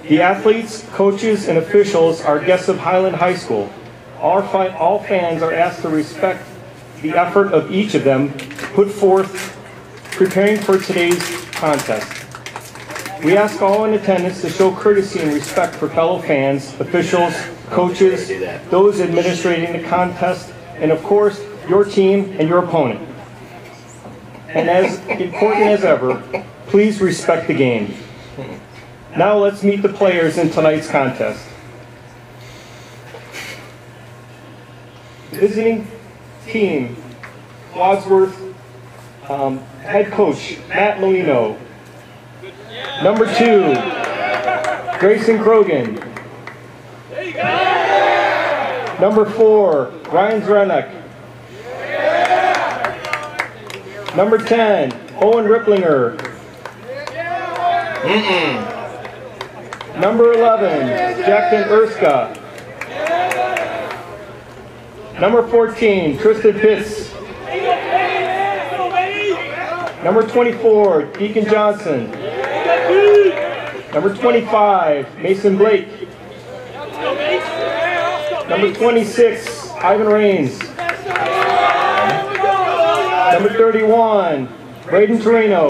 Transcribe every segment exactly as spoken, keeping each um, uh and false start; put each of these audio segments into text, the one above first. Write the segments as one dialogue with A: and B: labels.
A: The athletes, coaches, and officials are guests of Highland High School. All, fi all fans are asked to respect the effort of each of them put forth preparing for today's contest. We ask all in attendance to show courtesy and respect for fellow fans, officials, coaches, those administrating the contest, and of course, your team and your opponent. And as important as ever, please respect the game. Now let's meet the players in tonight's contest. Visiting team, Wadsworth, um, head coach, Matt Molino. Number two, Grayson Krogan. Number four, Ryan Zrenek. Number ten, Owen Ripplinger. Mm-mm. Number eleven, Jackson Erska. Number fourteen, Tristan Pitts. Number twenty-four, Deacon Johnson. Number twenty-five, Mason Blake. Number twenty-six, Ivan Rains. Number thirty-one, Braden Torino.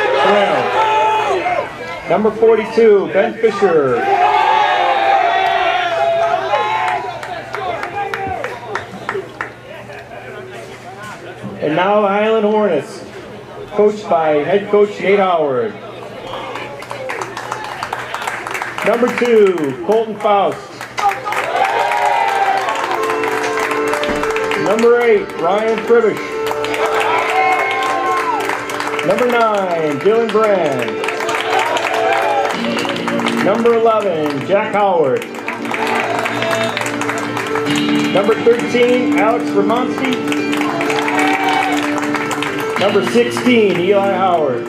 A: Number forty-two, Ben Fisher. And now the Highland Hornets, coached by head coach Nate Howard. Number two, Colton Faust. Number eight, Ryan Pribish. Number nine, Dylan Brand. Number eleven, Jack Howard. Number thirteen, Alex Ramonsky. Number sixteen, Eli Howard.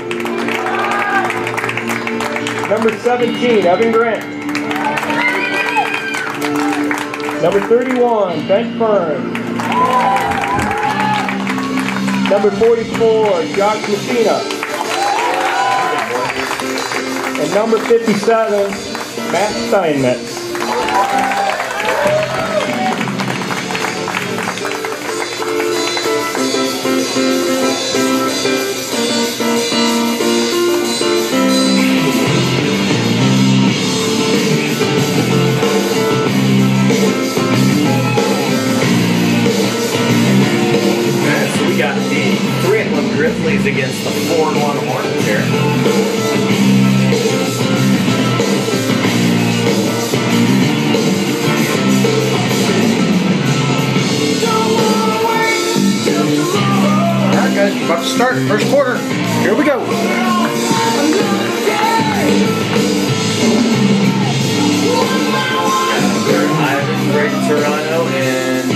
A: Number seventeen, Evan Grant. Number thirty-one, Ben Fern. Number forty-four, Josh Messina. And number fifty-seven, Matt Steinmetz.
B: So we got the three and one Grizzlies against the four and one Hornets here.
C: Alright guys, about to start, first quarter. Here we go.
B: Ivan, Braden Toronto, and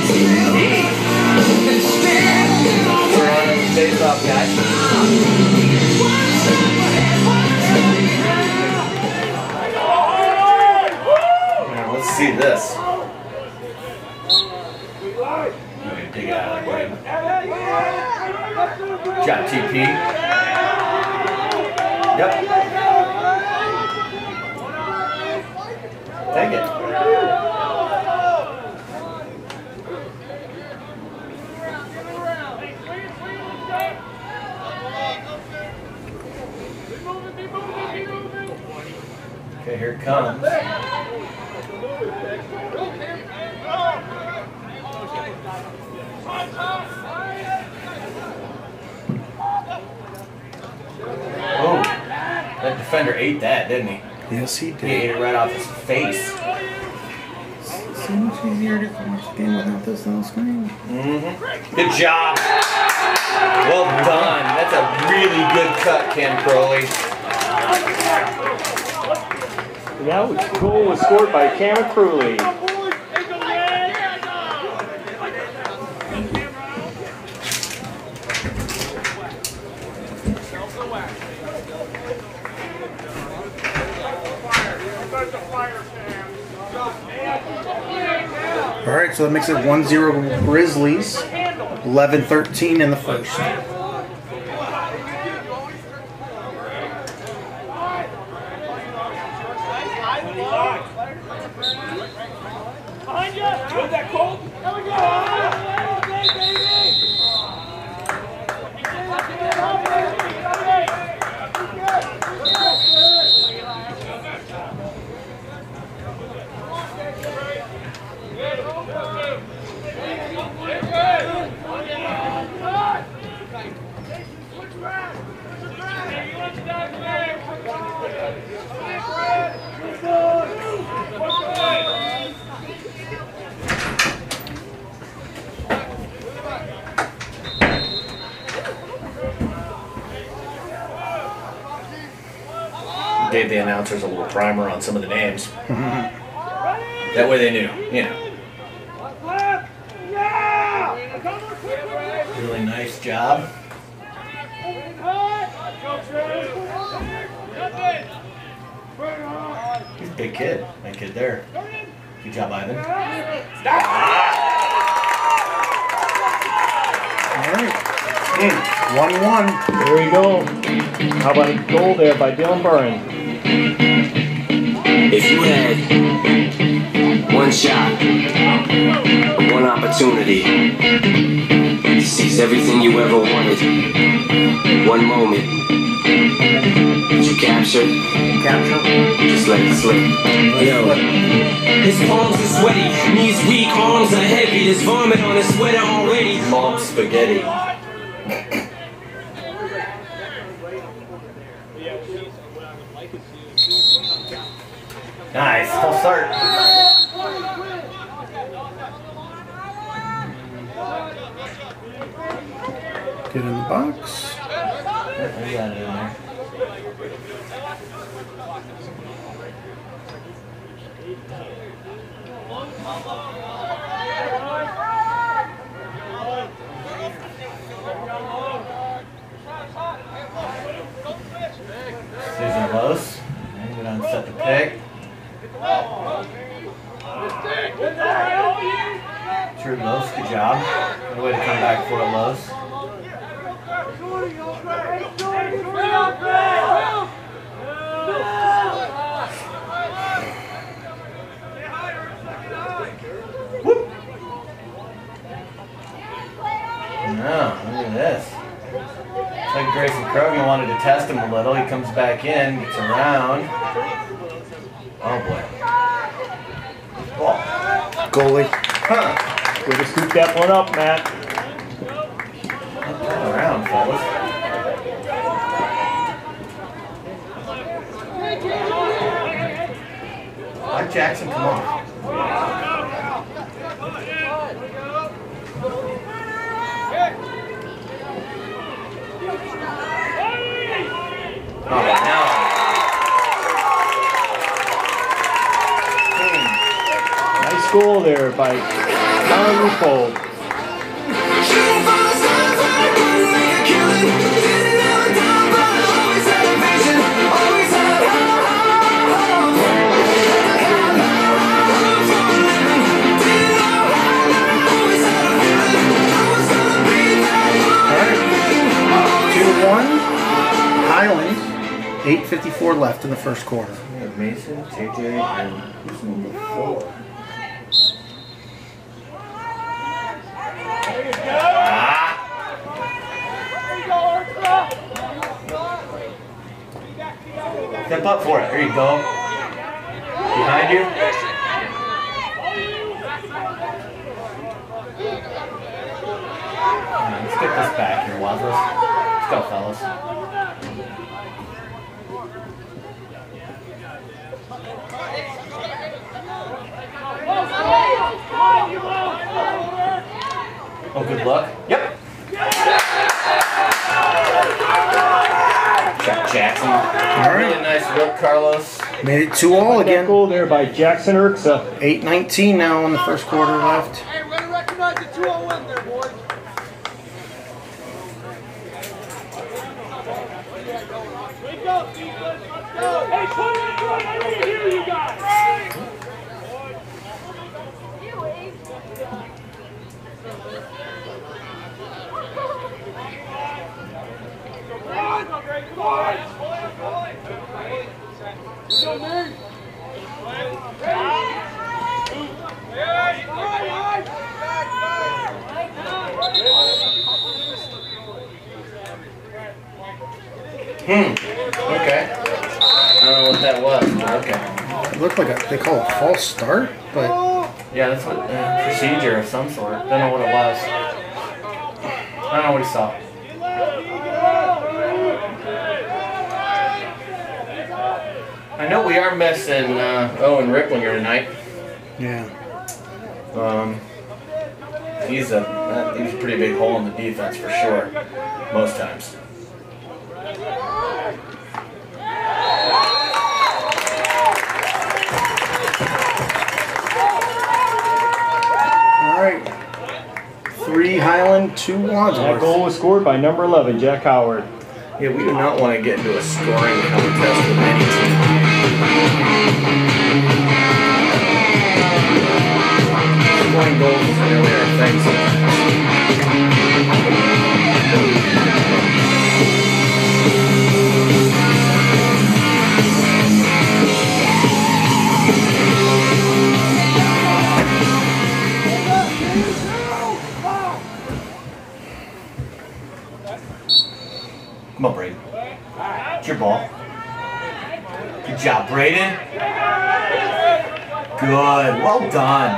B: Toronto's face-off guy. Now let's see this. I'm gonna dig it out of the way. Got T P. Yep. Take it. Okay, here it comes. Oh, that defender ate that, didn't he?
C: Yes, he did.
B: He ate it right off his face.
C: It's so much easier to watch the game without this on the screen.
B: Mm-hmm. Good job. Well done. That's a really good cut, Ken Crowley.
A: That goal was scored by Cameron Crowley.
C: All right, so that makes it one zero Grizzlies, eleven thirteen in the first.
B: gave the announcers a little primer on some of the names. That way they knew, you know. Really nice job. He's a big kid, that kid there. Good job, Ivan.
C: All right. one one.
A: There we go. How about a goal there by Dylan Burren?
D: If you had one shot, one opportunity to seize everything you ever wanted, one moment that you captured,
C: Capture.
D: just let it slip. Yo. His palms are sweaty, knees weak, arms are heavy. There's vomit on his sweater already.
B: Mom spaghetti. Nice, full start.
C: Get in the box.
B: We got it in there. Susan Los. And get on set the pick. Sure, Los, good job. Good way to come back for it, Los. Whoop. No, look at this. It's like Grayson Krogan wanted to test him a little. He comes back in, gets around. Oh boy. Ball.
C: Goalie.
B: Huh.
A: Way to scoop that one up, Matt.
B: Turn around, fellas. Mike Jackson, come on. Oh, now.
A: Nice goal there by Don Ruffo.
C: two one. Highland. eight fifty-four left in the first quarter.
B: We have Mason, J J, and who's number four? Step up for it. There you go. Behind you. Right, let's get this back here, Wadsworth. Let's go, fellas. Oh, good luck. Yep. Jack Jackson. Really nice work, Carlos.
C: Made it two all
A: That
C: again.
A: goal there by Jackson Urksa.
C: eight nineteen now in the first quarter left.
E: Hey, we're gonna recognize the two oh one there, boys. Wake up, defense. Let's go. Hey, put it in front. I need to hear you guys.
B: Hmm. Okay. I don't know what that was, but okay.
C: It looked like a, they call it a false start, but
B: Yeah, that's what uh, procedure of some sort. Don't know what it was. I don't know what he saw. I know we are missing uh, Owen Ripplinger tonight.
C: yeah.
B: Um, he's a uh, he's a pretty big hole in the defense for sure, most times.
C: to
A: That
C: Wadsworth.
A: goal was scored by number eleven, Jack Howard.
B: Yeah, we do not want to get into a scoring contest with any team. Scoring goals isn't really our thing sometimes. Come on, Braden. It's your ball. Good job, Braden. Good. Well done.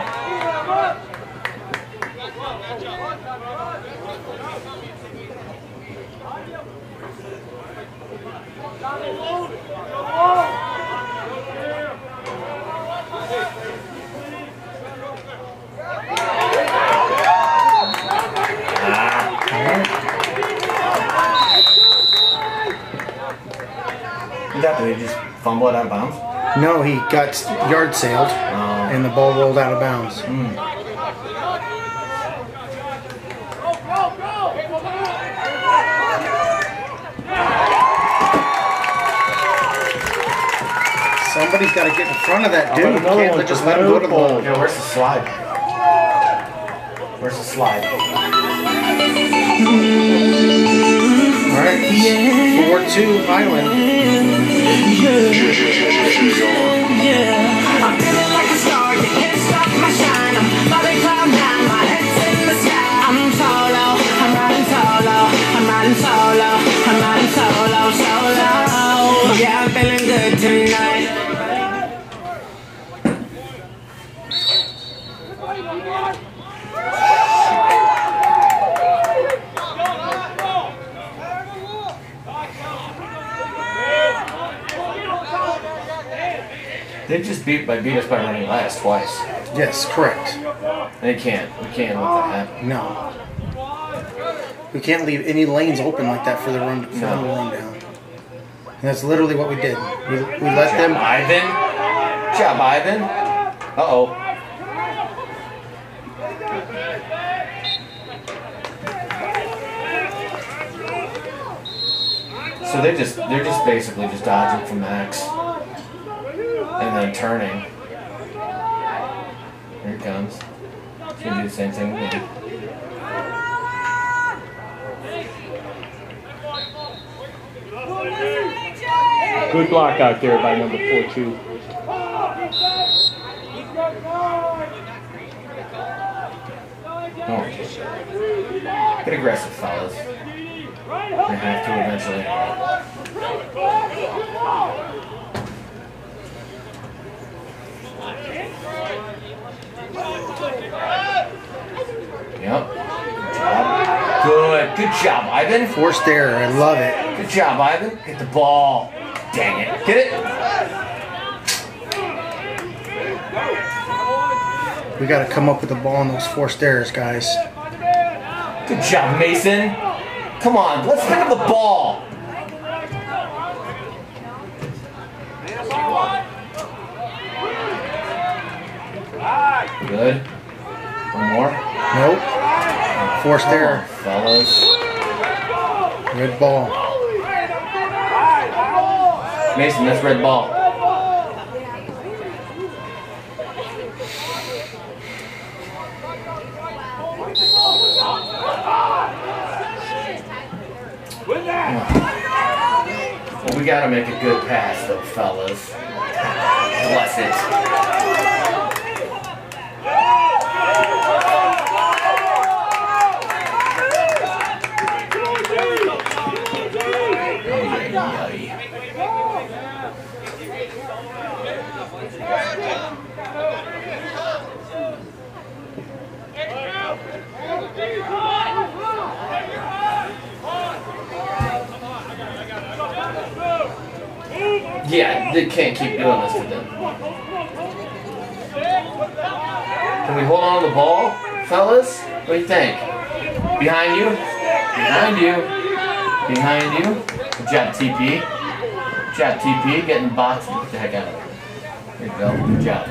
B: Did he just fumble it out of bounds?
C: No, he got yard sailed,
B: Oh.
C: and the ball rolled out of bounds.
B: Mm.
C: Somebody's got to get in front of that
A: How
C: dude.
A: about
C: You
A: another
C: can't
A: one
C: let- just
A: for
C: let him go to the ball.
A: Leopold?
B: Yeah, where's the slide? Where's the slide?
C: All right, four two Highland.
F: I'm feeling like a star, you can't stop my shine. I'm falling cloud nine, my head's in the sky. I'm solo, I'm riding solo, I'm riding solo, I'm riding solo, solo. Yeah, I'm feeling good tonight.
B: They just beat by beat us by running last twice.
C: Yes, correct.
B: They can't. We can't let that happen.
C: No. We can't leave any lanes open like that for the run, for them to
B: No.
C: run down. And that's literally what we did. We, we let
B: Job,
C: them.
B: Ivan. Job, Ivan. Uh oh. So they just they're just basically just dodging from Max and then turning. Here it comes. He's gonna do the same thing again.
A: Good block out there by number four two.
B: Oh. Get aggressive, fellas. They have to eventually. Yep. Good job. Good. Good job, Ivan.
C: Forced error. I love it.
B: Good job, Ivan. Hit the ball. Dang it. Get it?
C: We got to come up with the ball on those forced errors, guys.
B: Good job, Mason. Come on, let's think of the ball. Good. One more.
C: Nope. Forced
B: Come
C: error.
B: on, fellas.
C: Red ball.
B: Mason, that's red ball. Well, we gotta make a good pass, though, fellas. Bless it. Yeah, they can't keep doing this to them. Can we hold on to the ball, fellas? What do you think? Behind you? Behind you. Behind you. Good job, T P. Good job, T P. Getting boxed. Get the heck out of there. Here you go. Good job.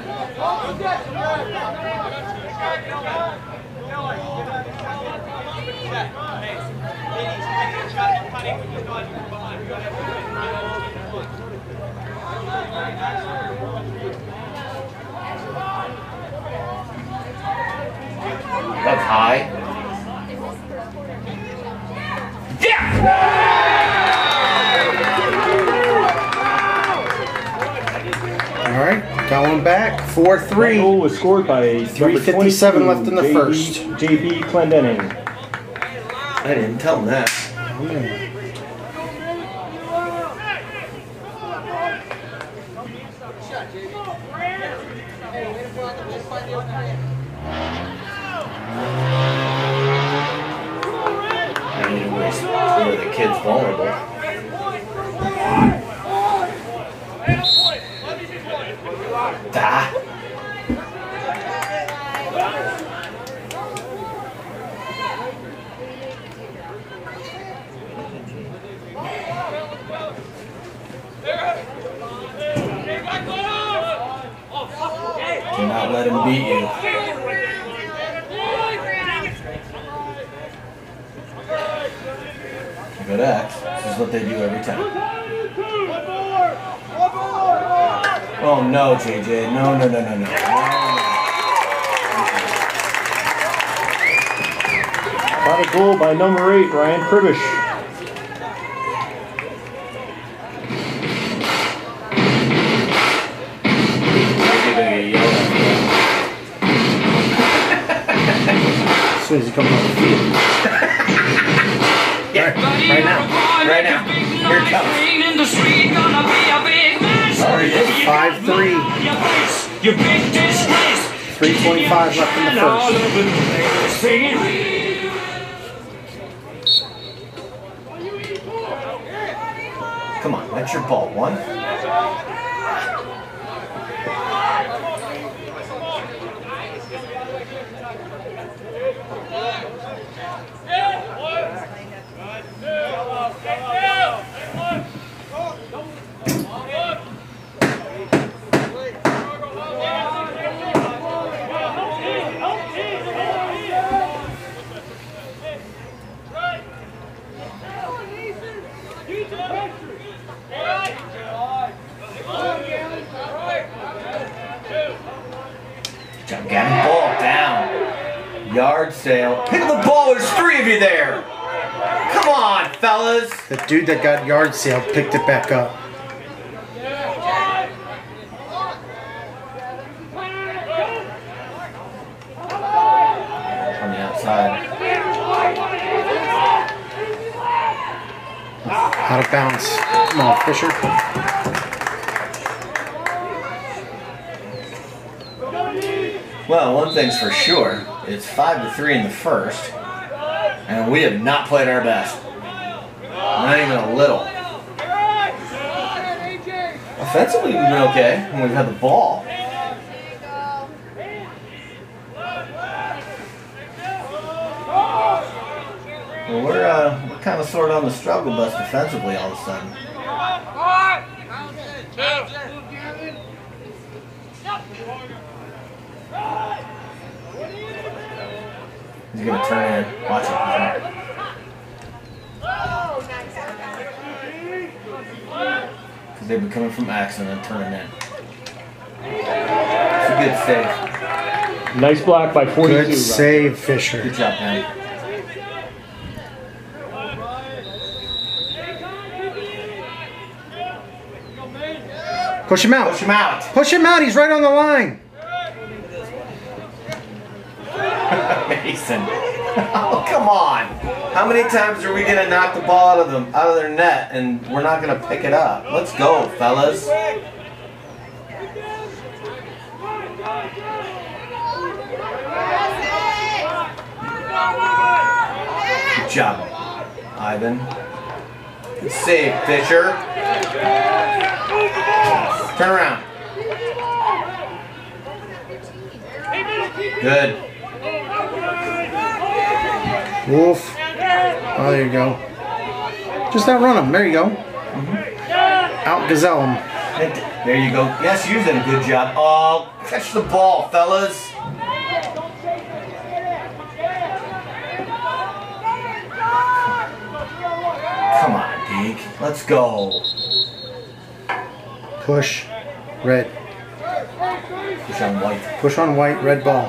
B: That's high. Yeah!
C: All right, going back, four three.
A: That goal was scored by
C: three fifty-seven left in the
A: J B
C: first.
A: J B Clendenning.
B: I didn't tell him that.
C: Yeah.
B: I need to waste where the kid's vulnerable. Ah. Do not let him beat you. Good X. This is what they do every time. Oh no, J J. No, no, no, no, no.
A: Got a goal by number eight, Ryan Pribish.
C: As soon as he comes on the field.
B: Yeah, right now. Right now. Here it comes. Sorry,
C: five three. three twenty-five left in the first.
B: Come on, that's your ball. One. Got him ball down. Yard sale. Pick up the ball. There's three of you there. Come on, fellas.
C: The dude that got yard sale picked it back up.
B: On the outside.
C: Out of bounds. Come on, Fisher.
B: Well, one thing's for sure. It's five to three in the first, and we have not played our best. Not even a little. Offensively, we've been okay when we've had the ball. Well, we're uh, we're kind of sort of on the struggle bus defensively all of a sudden. He's gonna turn in. Watch it. Because they've been coming from X and then turning in. It's a good save.
A: Nice block by forty-two.
C: Good save, Fisher.
B: Good job, man.
C: Push him out.
B: Push him out.
C: Push him out. He's right on the line.
B: Mason. Oh, come on. How many times are we going to knock the ball out of them, out of their net, and we're not going to pick it up? Let's go, fellas. Good job, Ivan. Good save, Fisher. Turn around. Good.
C: Wolf. Oh, there you go. Just outrun him. There you go.
B: Mm-hmm.
C: Out gazelle him.
B: There you go. Yes, you did a good job. Oh, catch the ball, fellas. week. Let's go.
C: Push. Red.
B: Push on white.
C: Push on white, red ball.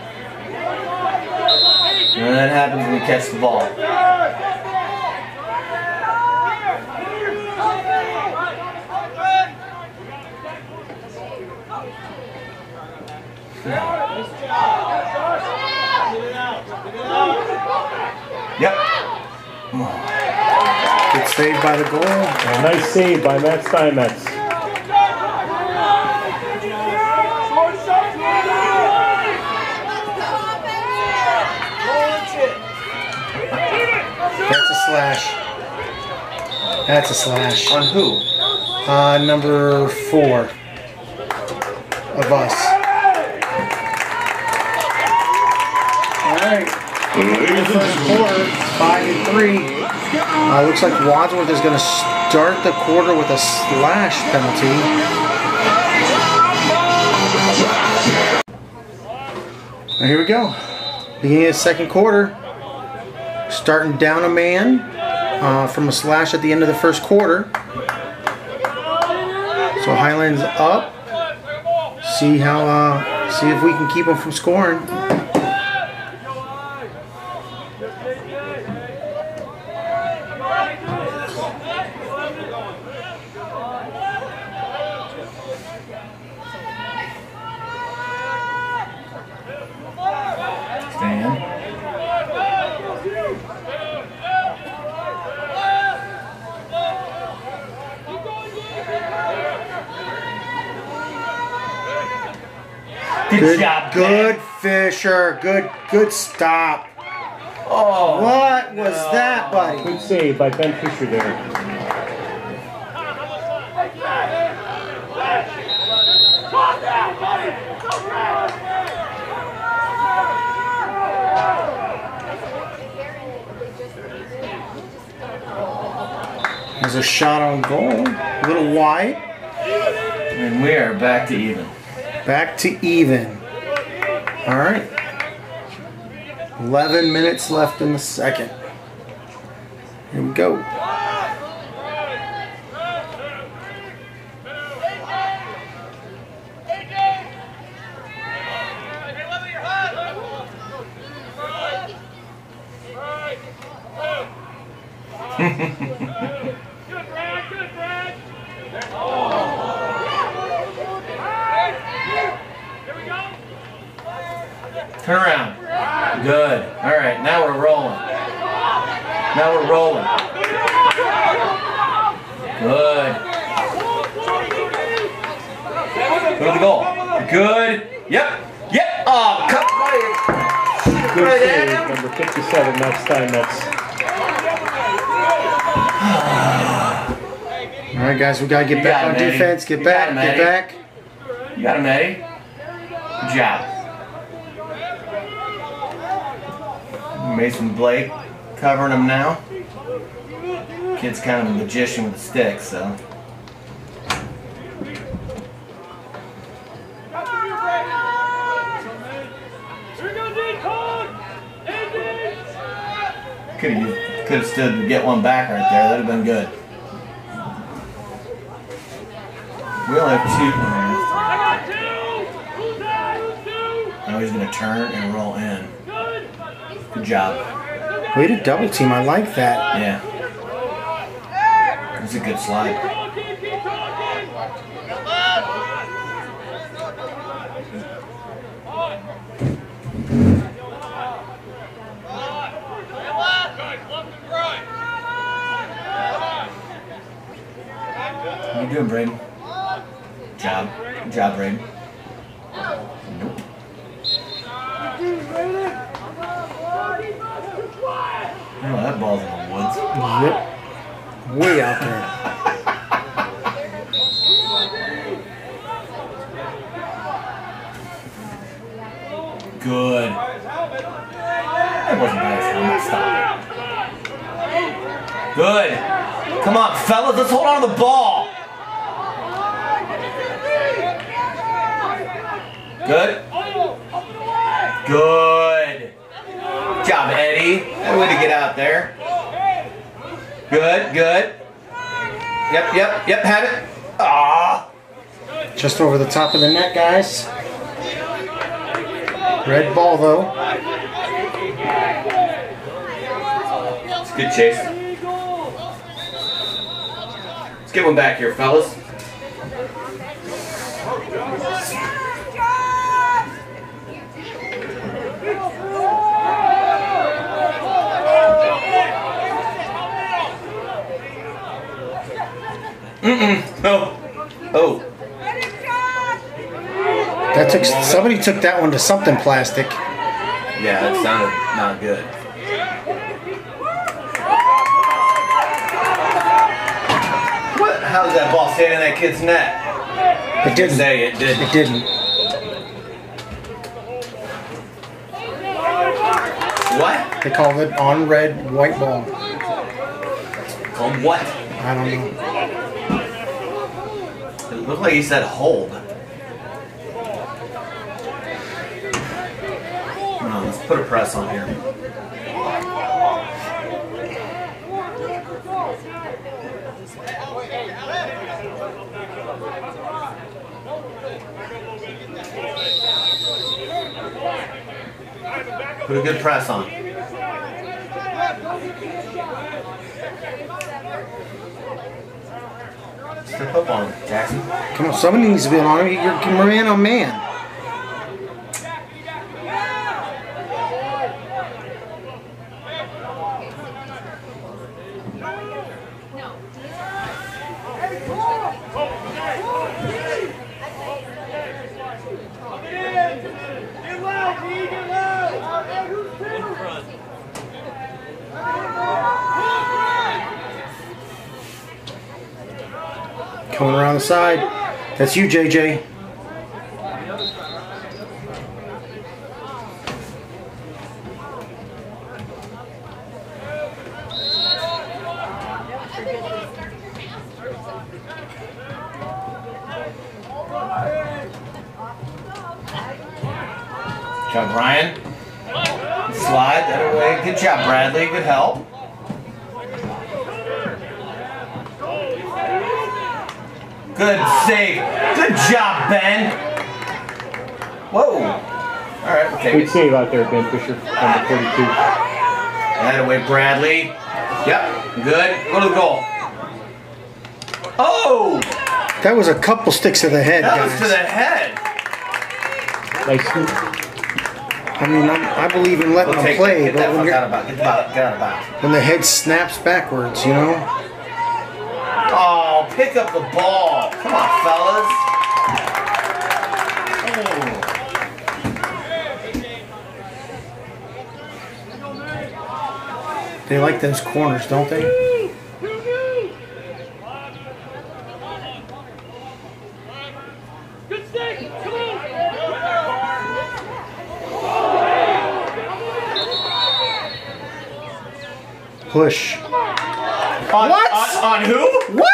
B: And that happens when we catch the ball. Yep.
C: Good save by the goal.
A: A nice save by Matt Steinmetz.
C: That's a slash. That's a slash.
B: On who?
C: Uh, number four of us. All right. First quarter, five and three. Uh, looks like Wadsworth is going to start the quarter with a slash penalty. Now here we go. Beginning of the second quarter. Starting down a man uh, from a slash at the end of the first quarter. So Highland's up. See how. Uh, see if we can keep them from scoring.
B: Stand. Good,
C: Good
B: job,
C: Good
B: Ben.
C: Fisher. Good. Good stop.
B: Oh,
C: What was
B: no.
C: that, buddy?
A: Good save by Ben Fisher there.
C: There's a shot on goal. A little wide.
B: And we are back to even.
C: Back to even. All right. eleven minutes left in the second. Here we go.
E: Good, Brad. Good, Brad. Here we go.
B: Turn around. Good. All right, now we're rolling. Now we're rolling. Good. Go to the goal. Good. Yep. Yep. Oh, cut.
A: Good
B: Right
A: save,
B: there.
A: number fifty-seven, Matt Steinmetz.
C: All right, guys, we gotta get
B: You
C: back
B: got
C: on
B: him, Eddie.
C: defense. Get
B: You
C: back.
B: got him,
C: Get
B: Eddie.
C: back.
B: You got him, Eddie. Good job. Mason Blake covering him now. Kid's kind of a magician with a stick, so. Could have could have stood and get one back right there. That'd have been good. We only have two. Now he's gonna turn and roll in. Good job.
C: Way to double team. I like that.
B: Yeah. It's a good slide. How you doing, Braden? Job. Good job, Braden. Nope. Oh, that ball's in the woods.
C: Yep. Way out there.
B: Good. That wasn't bad as helmet. Stop it. Good. Come on, fellas, let's hold on to the ball. Good. Good. Good job, Eddie. That way to get out there. Good, good. Yep, yep, yep, had it. Ah.
C: Just over the top of the net, guys. Red ball, though.
B: It's a good chase. Let's get one back here, fellas. Mm-mm. No. Oh.
C: That took somebody took that one to something plastic.
B: Yeah, that sounded not good. What? How did that ball stay in that kid's net?
C: It didn't.
B: Say it didn't.
C: It didn't.
B: What?
C: They called it on red, white ball.
B: Called what?
C: I don't know.
B: It looked like he said hold. Come on, let's put a press on here. Put a good press on. Step up on him, Jackson.
C: Come on, somebody needs to be on him. You're man on man. Coming around the side. That's you, J J.
B: Good job, Ryan. Slide that away. Good job, Bradley. Good help. Good save. Good job, Ben. Whoa. All right, okay.
A: Good save out there, Ben Fisher, number forty-two.
B: That away, Bradley. Yep. Good. Go to the goal. Oh!
C: That was a couple sticks to the head,
B: That
C: guys.
B: was to the head.
A: Nice scoop.
C: I mean, I, I believe in letting
B: We'll
C: them
B: take
C: play,
B: that. Get
C: but
B: that
C: when,
B: fuck
C: you're,
B: out of bounds. Get, about, get out of bounds.
C: when the head snaps backwards, you know?
B: Oh, pick up the ball. Come on, fellas. Oh.
C: They like those corners, don't they?
E: Good stick. Come on.
C: Push.
B: On,
C: What?
B: On, on who?
C: What?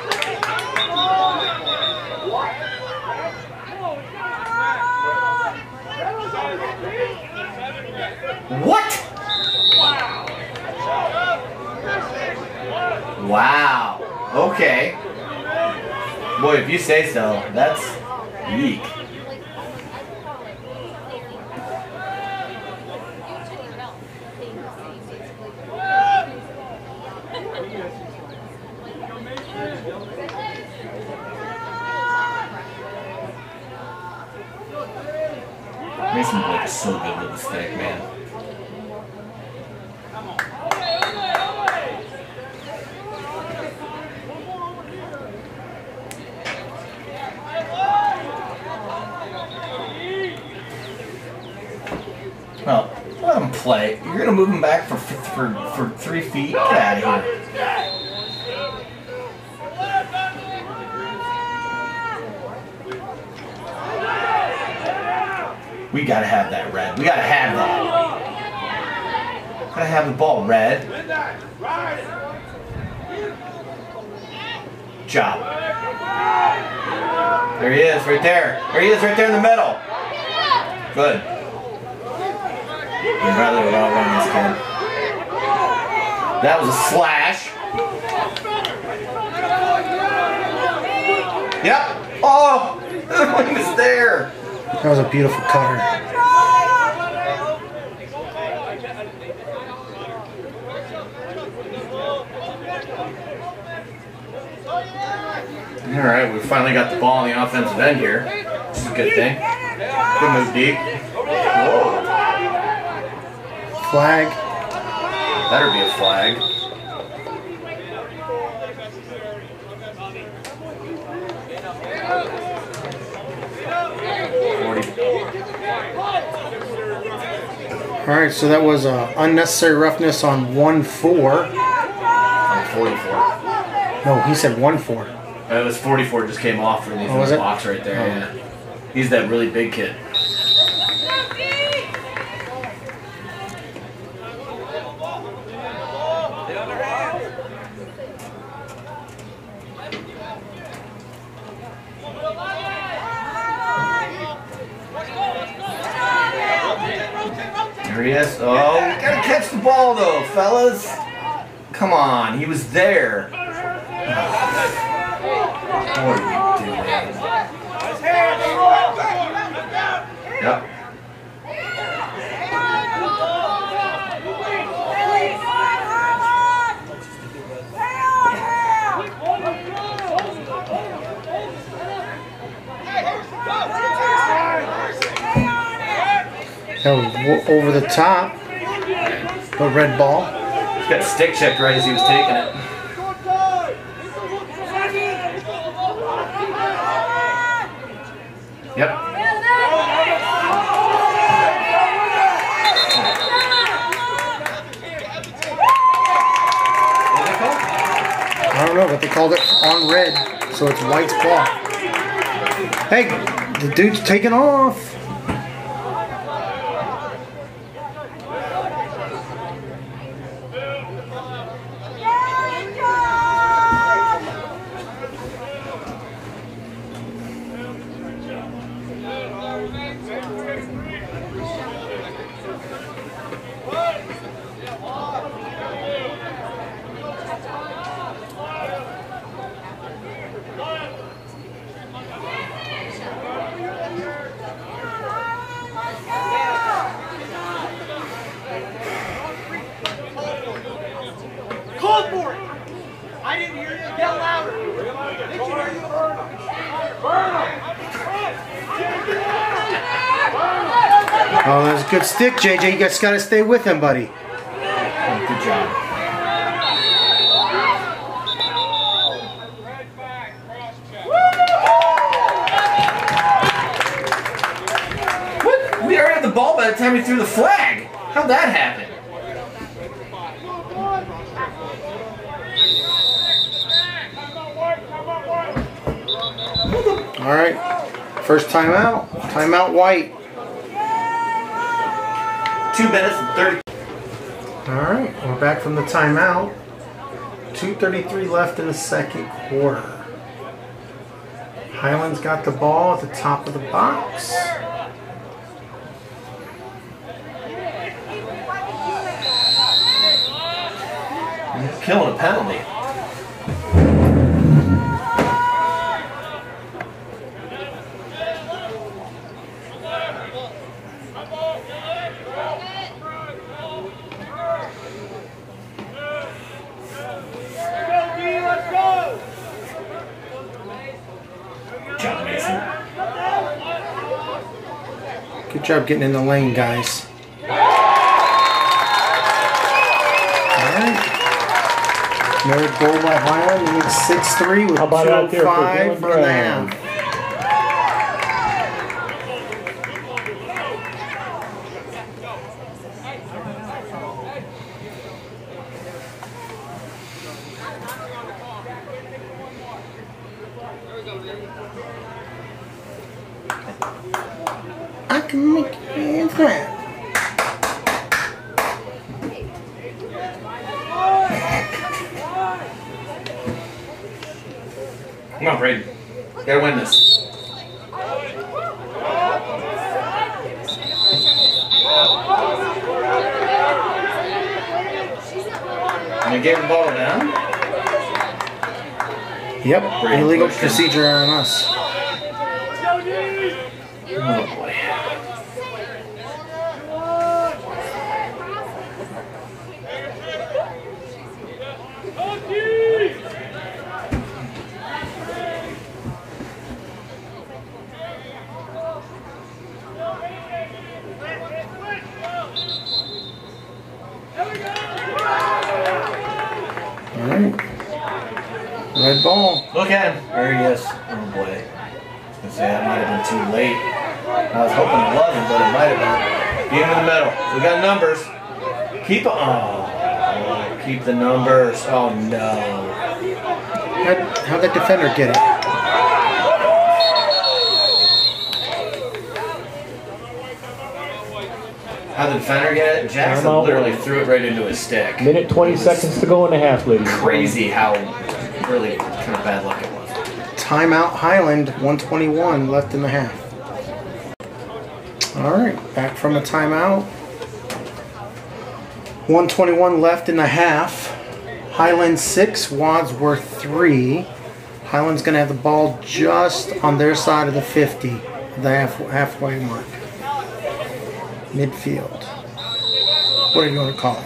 B: What? Wow. Okay. Boy, if you say so, that's eek. Mason Blake is so good with the stick, man. Well, let him play. You're gonna move him back for for for three feet. Get out of here. We gotta have that, Red. We gotta have that. Gotta have the ball, Red. Job. There he is, right there. There he is, right there in the middle. Good. I'd rather would outrun this kid. That was a slash. Yep. Oh, he was there.
C: That was a beautiful cutter.
B: All right, we finally got the ball on the offensive end here. This is a good thing. Good move, deep. Whoa.
C: Flag.
B: Better be a flag.
C: All right, so that was uh, unnecessary roughness on one four.
B: On forty-four.
C: No, he said one four.
B: It was forty-four, just came off from the
C: Oh, was it?
B: box right there.
C: Oh.
B: Yeah. He's that really big kid. There he is. Oh, we gotta catch the ball though, fellas. Come on, he was there. What are we doing? Yep.
C: That was w- over the top. The red ball.
B: He got stick checked right as he was taking it. Yep.
C: I don't know, but they called it on red, so it's White's ball. Hey, the dude's taking off.
E: Call for it! I didn't hear you. Yell louder.
C: Oh, that's a good stick, J J. You guys got to stay with him, buddy.
B: Good job. What? We already had the ball by the time we threw the flag. How'd that happen?
C: All right. First timeout. Timeout, White.
B: Two minutes and thirty.
C: All right. We're back from the timeout. two thirty-three left in the second quarter. Highland's got the ball at the top of the box.
B: Killing a penalty. John Mason.
C: Good job getting in the lane, guys. All right. Another goal by Highland. They need six three with
A: How about
C: two
A: out there
C: oh
A: for
C: five
A: Dylan
C: in the
A: Brown?
C: half. I can make it clap.
B: Come on, Braden. You gotta win this. And you gave the ball down.
C: Yep,
B: Brady
C: illegal
B: pushed him.
C: procedure on us.
B: Oh boy.
C: Alright. Red ball.
B: Look at him. There he is. Oh boy. I was gonna say that might have been too late. I was hoping it wasn't, but it might have been. Get him in the middle. We got numbers. Keep oh, keep the numbers. Oh no.
C: How'd, how'd that defender get it?
B: How'd the defender get it? Jackson
A: Timeout.
B: literally threw it right into his stick.
A: Minute twenty
B: It was
A: seconds to go in the half, ladies. and
B: Crazy how really kind of bad luck it was.
C: Timeout Highland, one twenty-one left in the half. Alright, back from a timeout. one twenty-one left in the half. Highland six, Wadsworth three. Highland's going to have the ball just on their side of the fifty, the half, halfway mark. Midfield. What are you going to call it?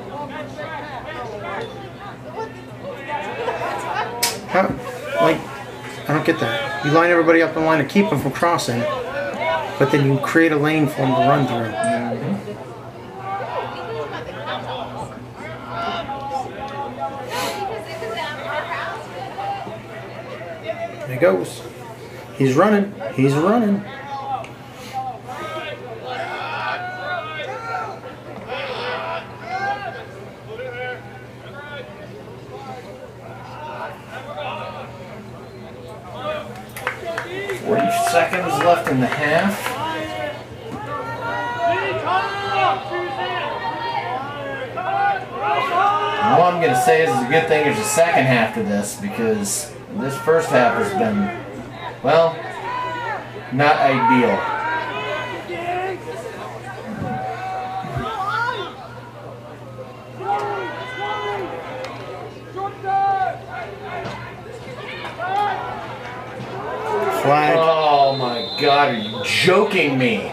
C: How, like, I don't get that. You line everybody up in line to keep them from crossing, but then you create a lane for them to run through. There he goes. He's running. He's running.
B: forty seconds left in the half. All I'm going to say is it's a good thing there's a second half to this, because this first half has been, well, not ideal.
C: Flag.
B: Oh my God, are you joking me?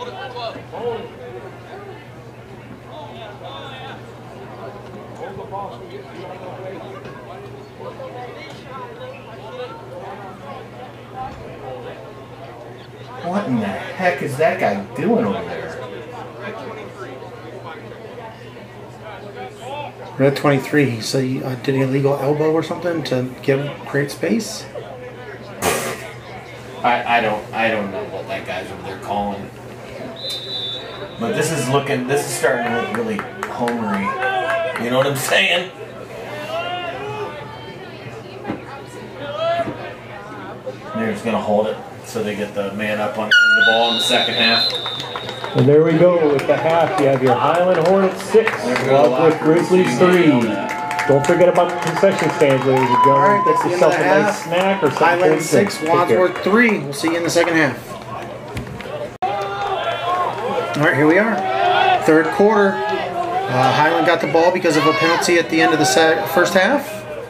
B: What in the heck is that guy doing over there?
C: Red twenty-three. So you uh, did an illegal elbow or something to give create space?
B: I, I don't I don't know what that guy's over there calling. But this is looking this is starting to look really homery. You know what I'm saying? They're just gonna hold it so they get the man up on the ball in the second half.
A: And there we go with the half. You have your Highland Hornets six,
B: There we go.
A: Wadsworth Grizzlies three. Don't forget about the concession stands, ladies and gentlemen.
C: All right, that's
A: Get
C: the end of
A: yourself
C: the
A: a nice
C: half.
A: snack or something.
C: Highland
A: to
C: six,
A: drink. Take care.
C: Wadsworth three. We'll see you in the second half. All right, here we are. Third quarter. Uh, Highland got the ball because of a penalty at the end of the se first half.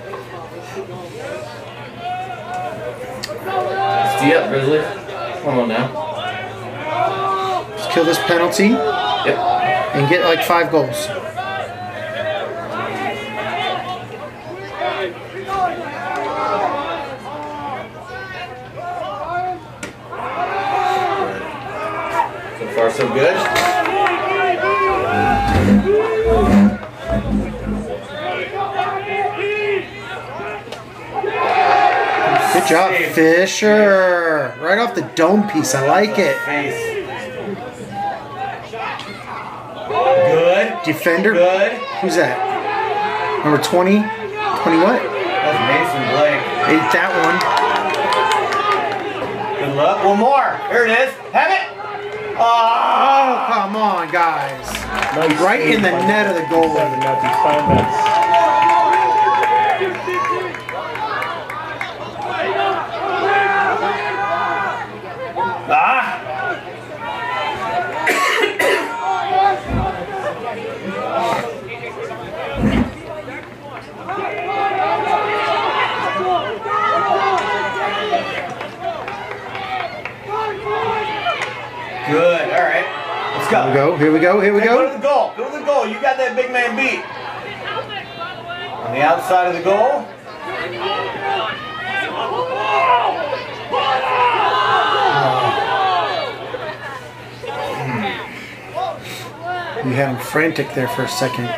B: Stay up, Grizzly. Come on now.
C: Let's kill this penalty
B: Yep.
C: and get like five goals.
B: So far so good.
C: Good job, Fisher. Right off the dome piece. I like it.
B: Face. Good.
C: Defender.
B: Good.
C: Who's that? Number twenty? twenty what?
B: That's Mason Blake.
C: Ate that
B: Good luck. One more. Here it is. Have it.
C: one. Oh, come on, guys.
A: Nice
C: Right in the
A: save by
C: net of the goal.
A: Seven, Matthew Steinmetz.
B: Ah. Good. All right. Let's go.
C: Here we go. Here we go. Here we
B: Hey,
C: go.
B: Go to the goal. Go to the goal. You got that big man beat. On the outside of the goal.
C: We had him frantic there for a second.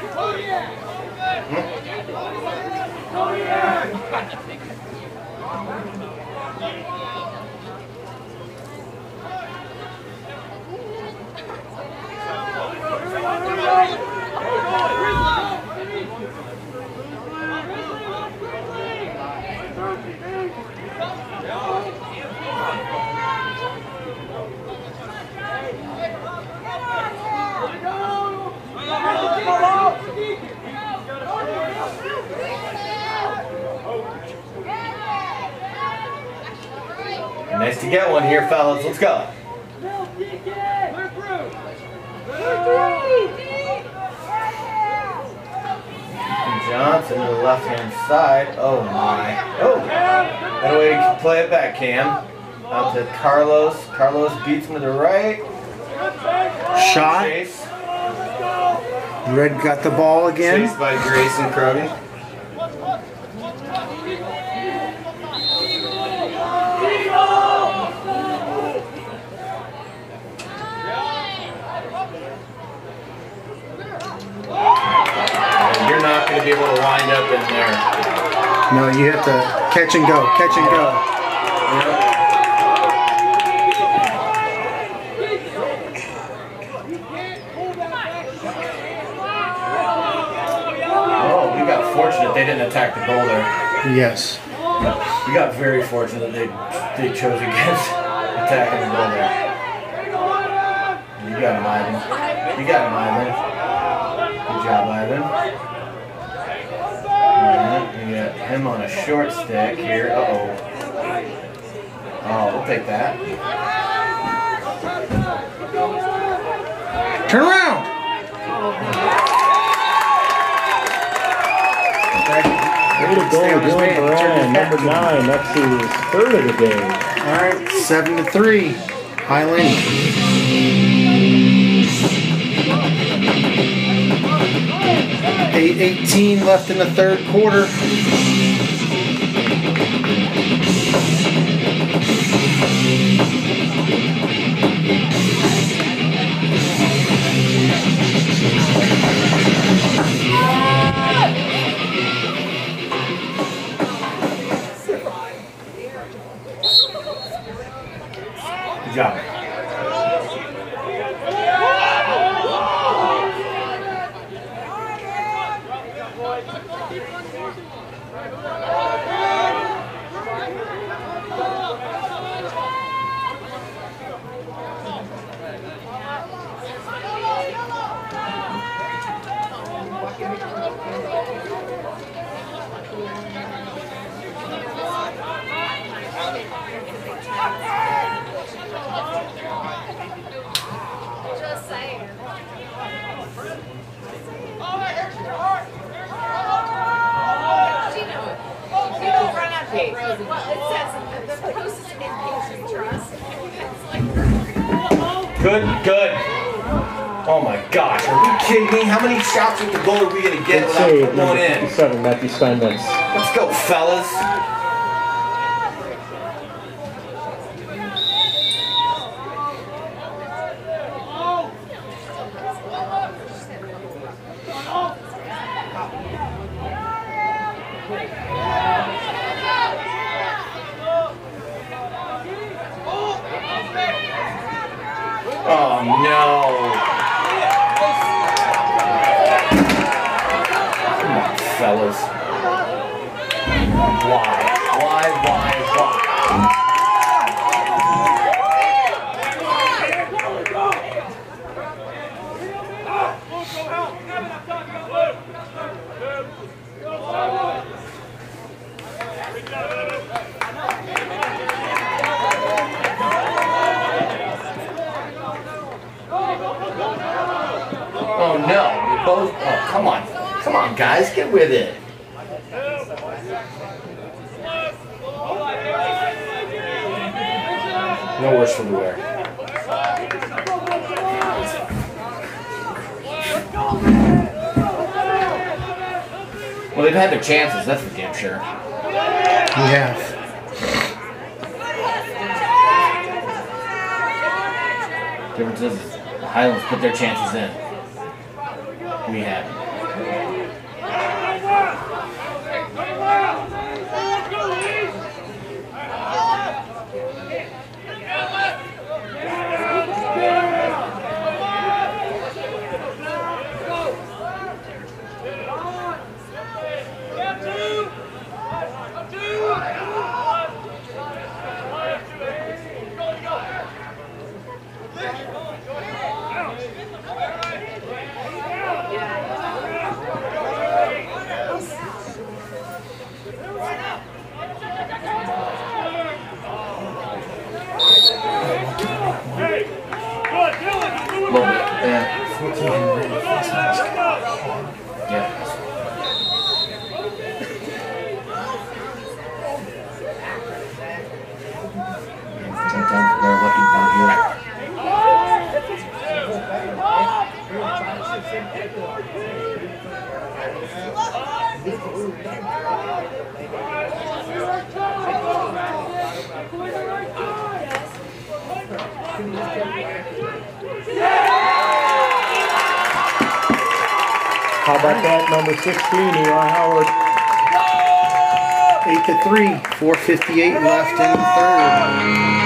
B: Nice to get one here, fellas. Let's go. Johnson to the left-hand side. Oh my. Oh. That way to play it back, Cam. Out to Carlos. Carlos beats him to the right.
C: Shot.
B: Chase.
C: Red got the ball again.
B: Chased by Grayson Krogan. You're not going to be able to wind up in there.
C: No, you have to catch and go. Catch and go.
B: Yep. Oh, we got fortunate they didn't attack the goal there.
C: Yes.
B: We got very fortunate they they chose against attacking the goal there. You got him, Ivan. You got him, Ivan. Good job, Ivan. Alright, we got him on a short stick here. Uh-oh. Oh, we'll take that.
C: Turn around.
A: Way to go, Dylan Moran, number nine. That's his third of the day.
C: All right, seven to three. Highland. eight eighteen left in the third quarter.
B: Good job.
G: Just saying.
B: Good, good. Oh my gosh, are we kidding me? How many shots at the goal are we going to get
A: Good
B: without
A: save,
B: putting one
A: number
B: in?
A: fifty-seven, Matthew Steinmetz.
B: Let's go, fellas. Oh no. Come on, fellas. Why? Why, why, why? Oh no, we both, oh come on, come on guys, get with it. No worse for the wear. Well, they've had their chances, that's for damn sure.
C: We have.
B: Difference is the Highlands put their chances in. We haven't.
A: How about that, number sixteen, Eli Howard?
C: eight to three, four fifty-eight left in the third.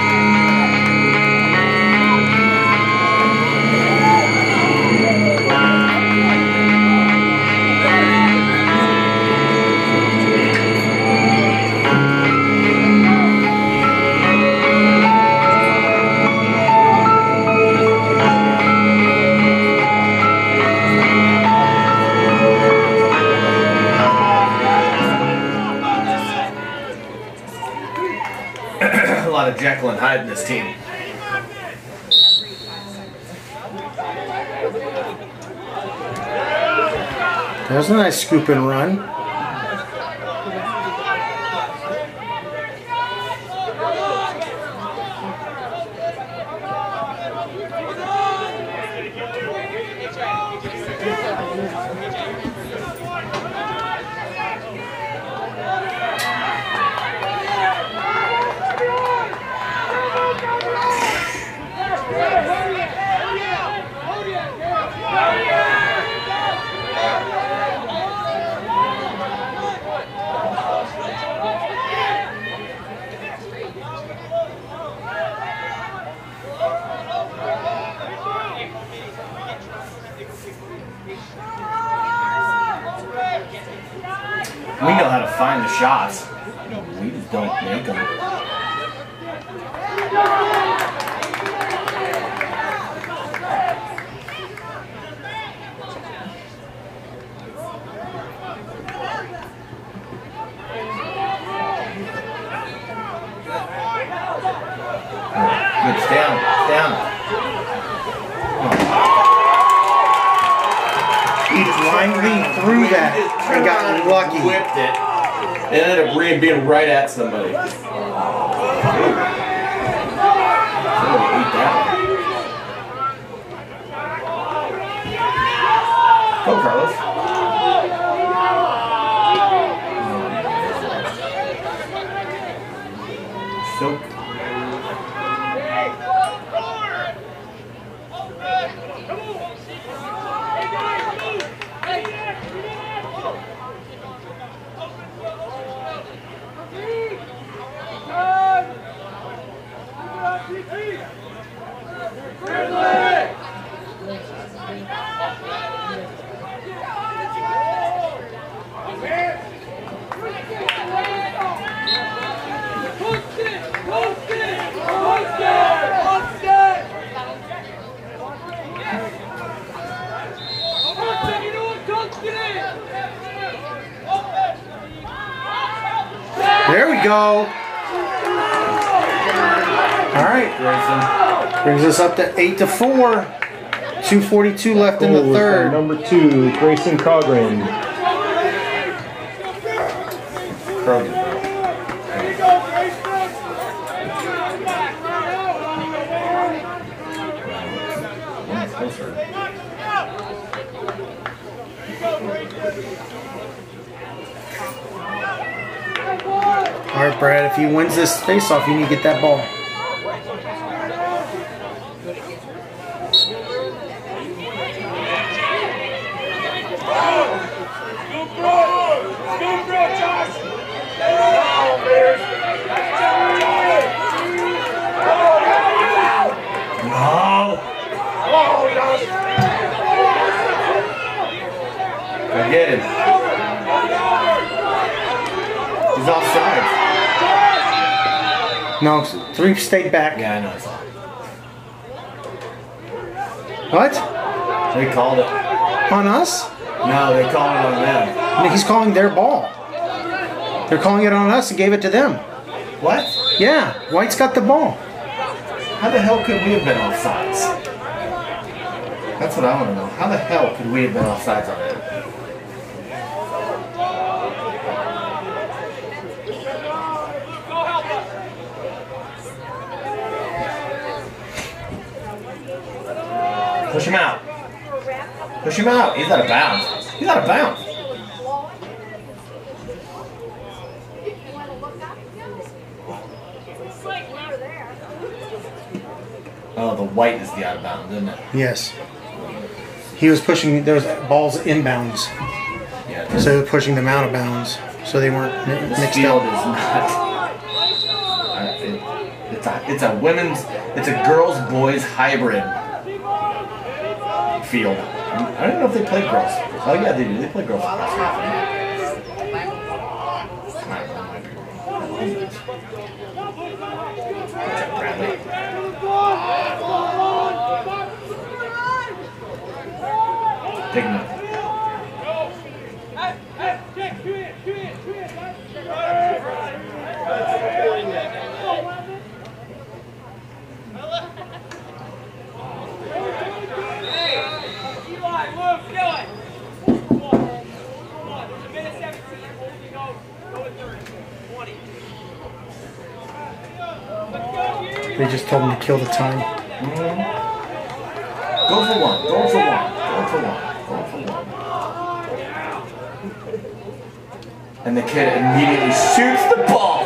B: Of Jekyll and Hyde in this team.
C: That was a nice scoop and run.
B: We know how to find the shots. We just don't make them. Good, stay down, stay down.
C: He blindly threw that and got lucky.
B: Whipped it. It ended up being right at somebody. Somebody ate that one. Go, Carlos. Silk.
C: There we go. All right. Brings us up to eight to four. two forty-two left in the third.
A: Number two, Grayson Cogran.
B: Krogan.
C: All right, Brad, if he wins this face-off, you need to get that ball.
B: Get him. He's offside.
C: No, three stayed back.
B: Yeah, I know. I saw it.
C: What?
B: They called it.
C: On us?
B: No, they called it on them.
C: No, he's calling their ball. They're calling it on us and gave it to them.
B: What?
C: Yeah, White's got the ball.
B: How the hell could we have been offsides? That's what I want to know. How the hell could we have been offsides on it? Push him out. Push him out. He's out of bounds. He's out of bounds. Oh, the white is the out of bounds, isn't it?
C: Yes. He was pushing those balls inbounds.
B: Yeah.
C: So they were pushing them out of bounds. So they weren't mi-
B: This
C: mixed
B: field
C: up.
B: is not. Uh, it, it's a it's a women's it's a girls boys hybrid field. I don't know if they play girls. Oh yeah, they do. They play girls. Bradley. Take him out.
C: They just told him to kill the time.
B: Mm-hmm. Go for one. Go for one. Go for one. Go for one. And the kid immediately shoots the ball.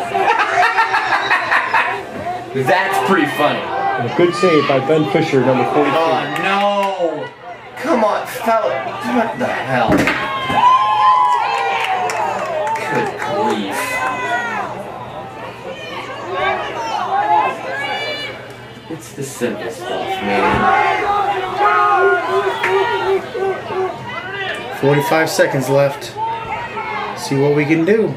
B: That's pretty funny.
A: And a good save by Ben Fisher, number forty-two.
B: Oh no! Come on, fella. What the hell? Good grief. It's the simple stuff, man.
C: forty-five seconds left. See what we can do.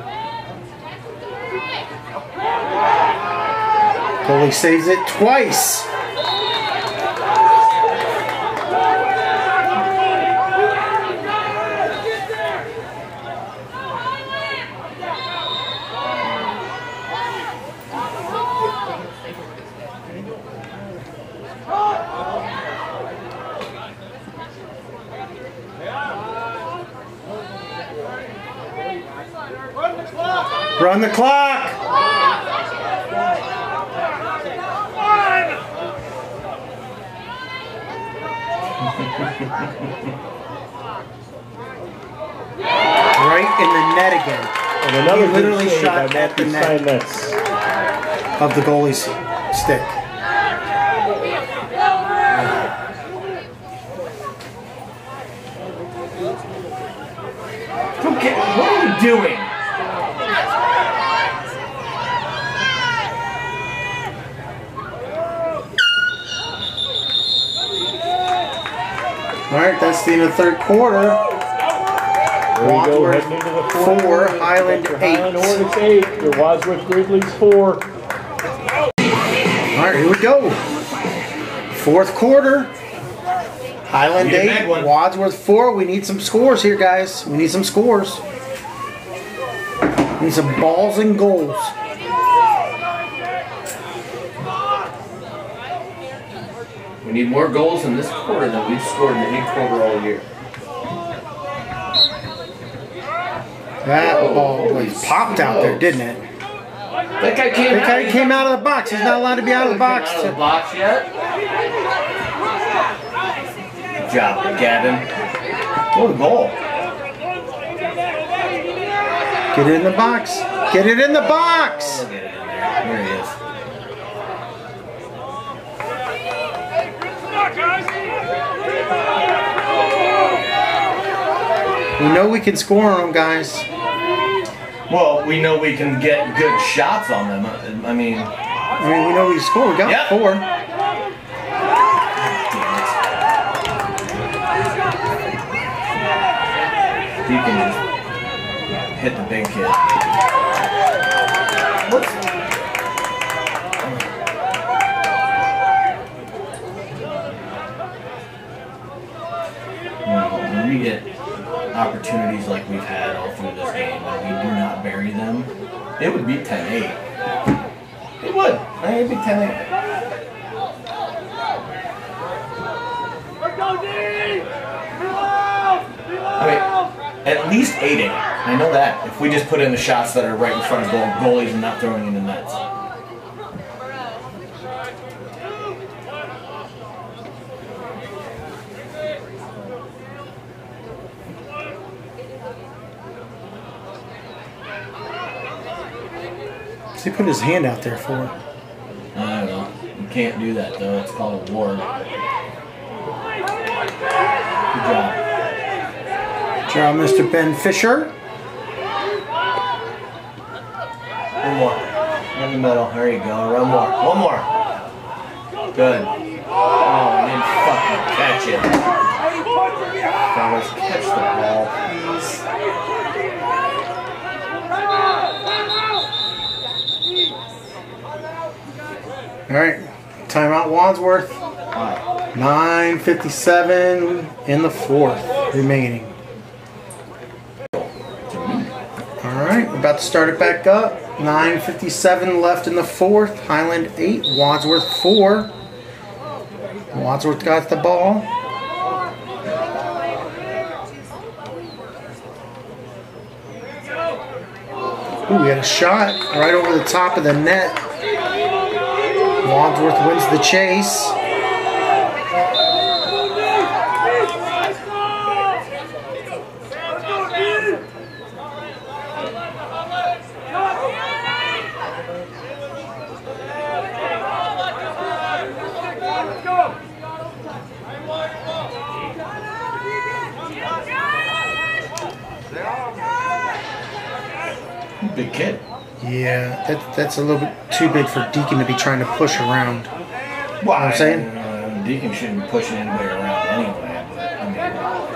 C: Goalie saves it twice. Run the clock! Right in the net again.
A: And another
C: He literally
A: good save
C: shot
A: by
C: at the
A: Matthew
C: net
A: Steinmetz.
C: of the goalie's stick.
B: Okay, what are you doing?
C: All right, that's the end of the third quarter.
A: There we go,
C: Wadsworth
A: heading into the fourth
C: four,
A: quarter.
C: Highland
A: Your
C: eight.
A: Highland Hornets eight, your Wadsworth Grizzlies four.
C: All right, here we go. Fourth quarter. Highland
B: Need a big
C: eight,
B: one.
C: Wadsworth four. We need some scores here, guys. We need some scores. We need some balls and goals.
B: We need more goals in this quarter than we've scored in any quarter all year.
C: That
B: Oh,
C: ball
B: holy
C: was popped out there, didn't it?
B: That guy came
C: That
B: out.
C: guy came out of the box. He's not allowed to be out of the box.
B: Out of the box yet? Good job, Gavin. What a goal.
C: Get it in the box. Get it in the box.
B: Get it in there. Here he is.
C: We know we can score on them, guys.
B: Well, we know we can get good shots on them. I mean,
C: I mean, we know we can score. We got
B: yep.
C: four.
B: You can just hit the big kid. What's when we get opportunities like we've had all through this game and we do not bury them, it would be ten eight. It would. I mean, it'd be ten eight. I mean, at least eight eight. I know that. If we just put in the shots that are right in front of goal, goalies and not throwing in the nets.
C: What's he put his hand out there for?
B: I don't know. You can't do that though. It's called a ward. Good job.
C: Good job, Mister Ben Fisher.
B: One more. In the middle. There you go. One more. One more. Good. Oh, I didn't fucking catch it. Fellas, catch the ball, please.
C: All right, timeout Wadsworth. nine fifty-seven in the fourth remaining. All right, we're about to start it back up. nine fifty-seven left in the fourth. Highland eight, Wadsworth four. Wadsworth got the ball. Ooh, we had a shot right over the top of the net. Wadsworth wins the chase.
B: Big kid.
C: Yeah, that, that's a little bit too big for Deacon to be trying to push around.
B: Well,
C: You know what I'm saying?
B: Uh, Deacon shouldn't be pushing anybody around anyway. But, I mean,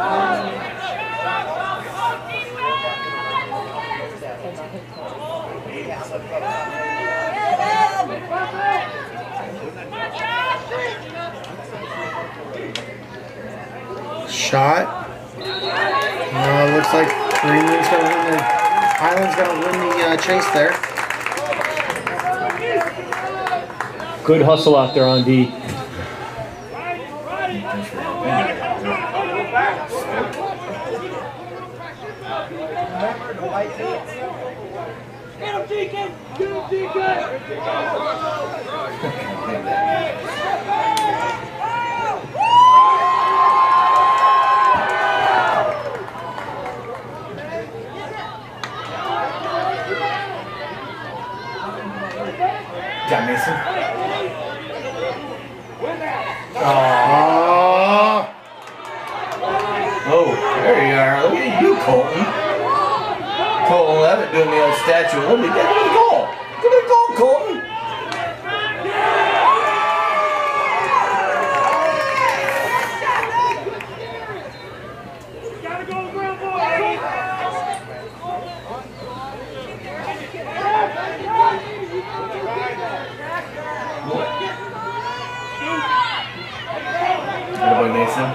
C: Shot. Uh, looks like Greenland's going to win the Highland's going to win the uh, chase there.
A: Good hustle out there on D.
E: Get him, Deacon! Get him, Deacon!
B: John Mason.
C: Oh.
B: Oh, there you are. Look at you, Colton. Colton Levitt doing the old statue of Liberty. Look at the goal. Look at the goal, Colton.
E: Gotta go, ground boy!
B: Attaboy, Mason.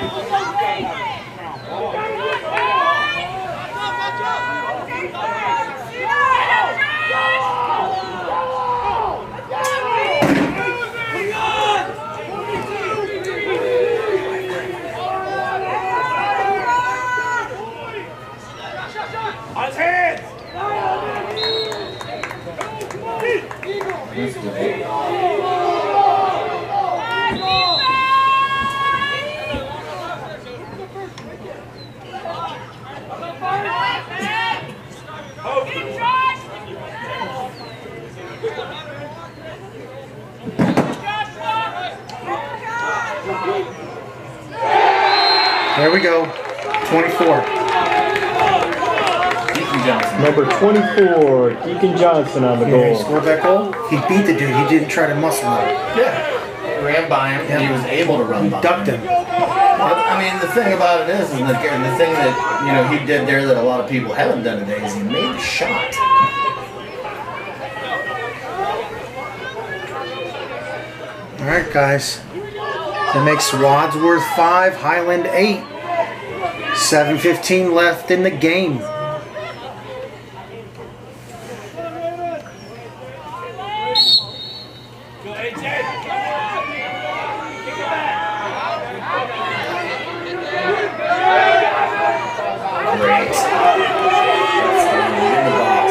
E: On his hands!
B: That's good.
C: There we go. twenty-four.
B: Deacon Johnson.
A: Number twenty-four, Deacon Johnson on the
C: Yeah, he
A: goal.
C: scored that goal. He beat the dude. He didn't try to muscle him.
B: Yeah. Ran by him, and he was able to run
C: He
B: by
C: ducked
B: him.
C: him.
B: But, I mean, the thing about it is, and the, and the thing that, you know, he did there that a lot of people haven't done today is he made the shot.
C: All right, guys. That makes Wadsworth five, Highland eight. seven fifteen left in the game.
B: Great. That's in the box.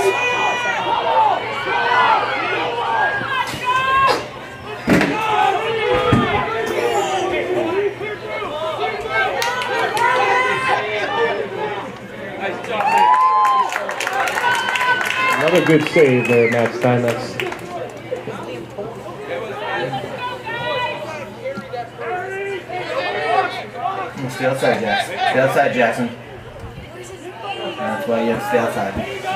A: Another good save there, Matt Stein. That's
B: Stay outside, Jackson. Stay outside, Jackson. That's why you have to stay outside.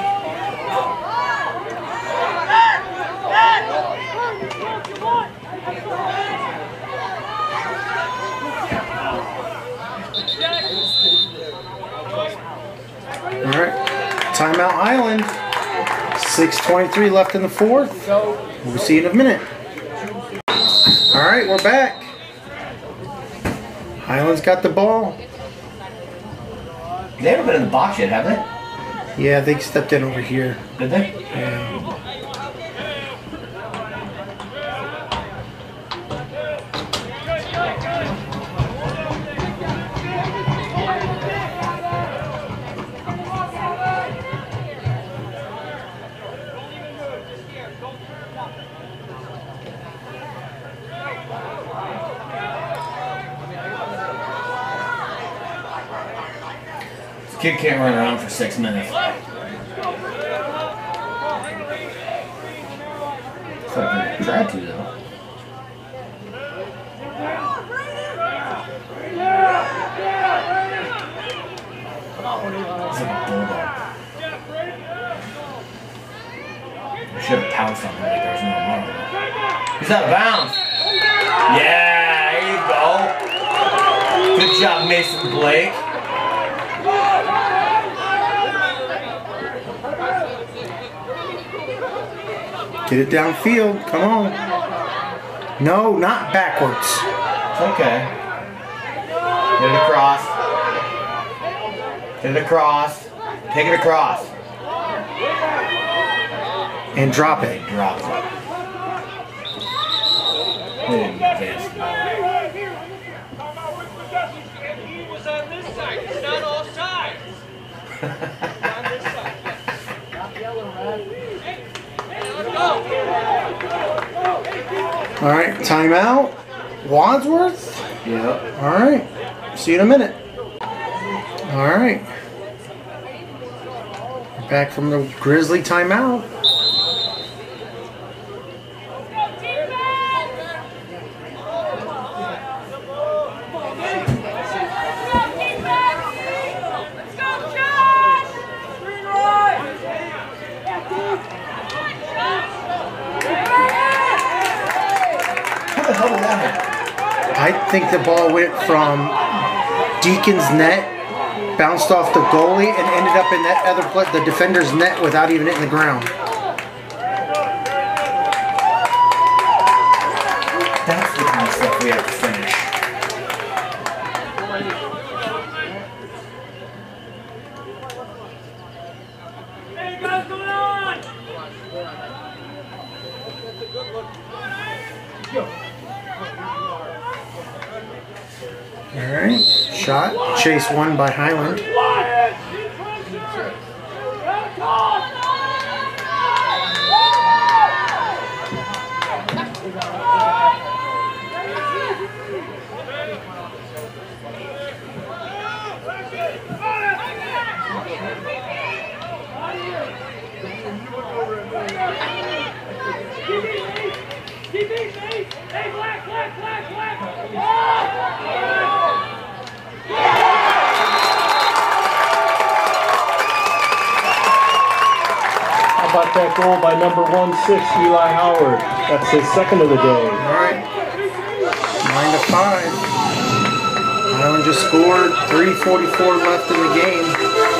C: All right. Timeout Highland. six twenty-three left in the fourth. We'll see you in a minute. All right, we're back. Highland's got the ball.
B: They haven't been in the box yet, have they?
C: Yeah, they stepped in over here.
B: Did they?
C: Yeah.
B: This kid can't run around for six minutes. So I tried to, though. It's like a bulldog. I should have pounced on him like there's no tomorrow. He's out of bounds. Yeah, there you go. Good job, Mason Blake.
C: Get it downfield. Come on. No, not backwards.
B: It's okay. Get it across. Get it across. Take it across.
C: And drop
B: They
C: it.
B: dropped it. They didn't advance the ball.
E: He was on this side. It's not all sides. On this side. Stop yelling, man. Let's go.
C: All right, timeout. Wadsworth.
B: Yep.
C: All right. See you in a minute. All right. We're back from the Grizzly timeout. I think the ball went from Deacon's net, bounced off the goalie, and ended up in that other play, the defender's net without even hitting the ground.
B: That's the kind of stuff we have to finish.
E: Hey, guys, going on?
C: All right, shot, chase one by Highland.
E: Hey, black, black, black, black.
A: caught that goal by number one six, Eli Howard. That's his second of the day.
C: All right. Nine to five. Highland just scored. three forty-four left in the game.